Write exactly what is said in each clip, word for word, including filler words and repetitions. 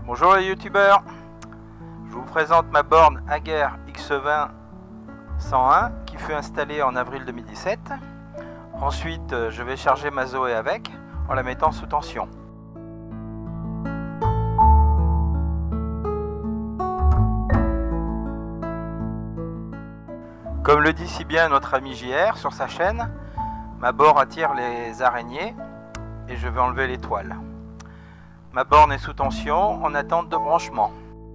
Bonjour les youtubeurs, je vous présente ma borne Ager X vingt cent un qui fut installée en avril deux mille dix-sept. Ensuite je vais charger ma Zoé avec en la mettant sous tension. Comme le dit si bien notre ami J R sur sa chaîne, ma borne attire les araignées et je vais enlever les toiles. Ma borne est sous tension en attente de branchement.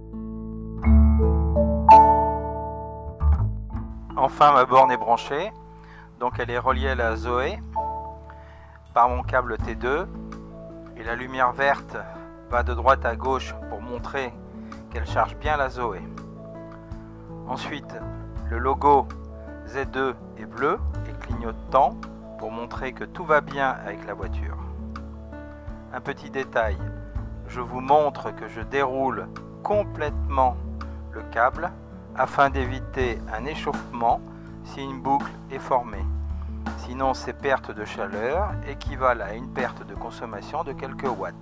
Enfin, ma borne est branchée, donc elle est reliée à la Zoé par mon câble T deux et la lumière verte va de droite à gauche pour montrer qu'elle charge bien la Zoé. Ensuite, le logo Z deux est bleu et clignotant pour montrer que tout va bien avec la voiture. Un petit détail, je vous montre que je déroule complètement le câble afin d'éviter un échauffement si une boucle est formée. Sinon, ces pertes de chaleur équivalent à une perte de consommation de quelques watts.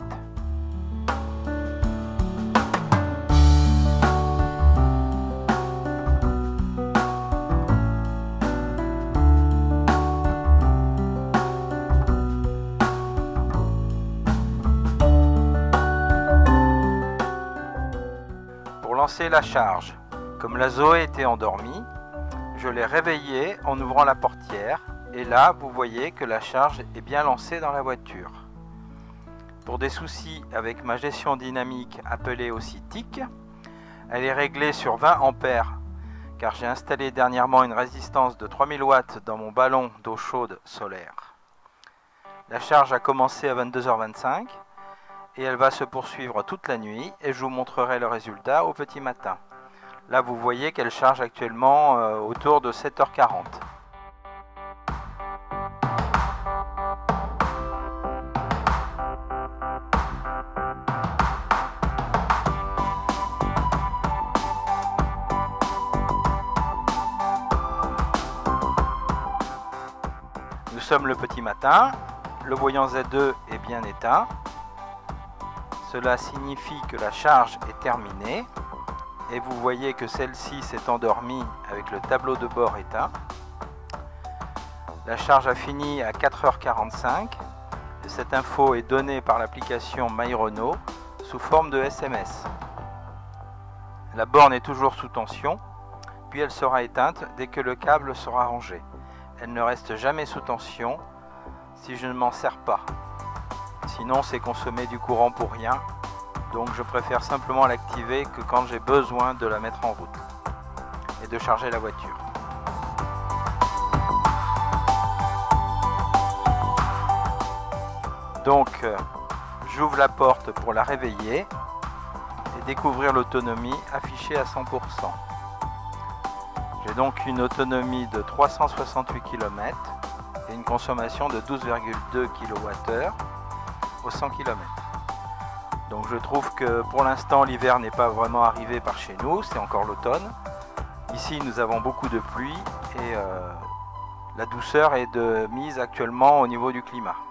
Pour lancer la charge, comme la Zoé était endormie, je l'ai réveillée en ouvrant la portière et là vous voyez que la charge est bien lancée dans la voiture. Pour des soucis avec ma gestion dynamique appelée aussi T I C, elle est réglée sur vingt ampères car j'ai installé dernièrement une résistance de trois mille watts dans mon ballon d'eau chaude solaire. La charge a commencé à vingt-deux heures vingt-cinq et elle va se poursuivre toute la nuit et je vous montrerai le résultat au petit matin. Là vous voyez qu'elle charge actuellement euh, autour de sept heures quarante. Nous sommes le petit matin, le voyant Z deux est bien éteint. Cela signifie que la charge est terminée et vous voyez que celle-ci s'est endormie avec le tableau de bord éteint. La charge a fini à quatre heures quarante-cinq et cette info est donnée par l'application MyRenault sous forme de S M S. La borne est toujours sous tension, puis elle sera éteinte dès que le câble sera rangé. Elle ne reste jamais sous tension si je ne m'en sers pas. Sinon c'est consommer du courant pour rien, donc je préfère simplement l'activer que quand j'ai besoin de la mettre en route et de charger la voiture. Donc euh, j'ouvre la porte pour la réveiller et découvrir l'autonomie affichée à cent pour cent. J'ai donc une autonomie de trois cent soixante-huit kilomètres et une consommation de douze virgule deux kilowattheures au cent kilomètres. Donc je trouve que pour l'instant l'hiver n'est pas vraiment arrivé par chez nous, c'est encore l'automne. Ici nous avons beaucoup de pluie et euh, la douceur est de mise actuellement au niveau du climat.